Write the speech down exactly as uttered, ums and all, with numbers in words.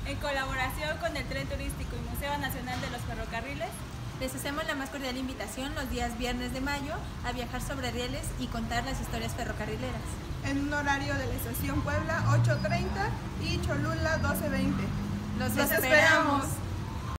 En colaboración con el Tren Turístico y Museo Nacional de los Ferrocarriles, les hacemos la más cordial invitación los días viernes de mayo a viajar sobre rieles y contar las historias ferrocarrileras. En un horario de la estación Puebla ocho treinta y Cholula doce veinte. ¡Los esperamos!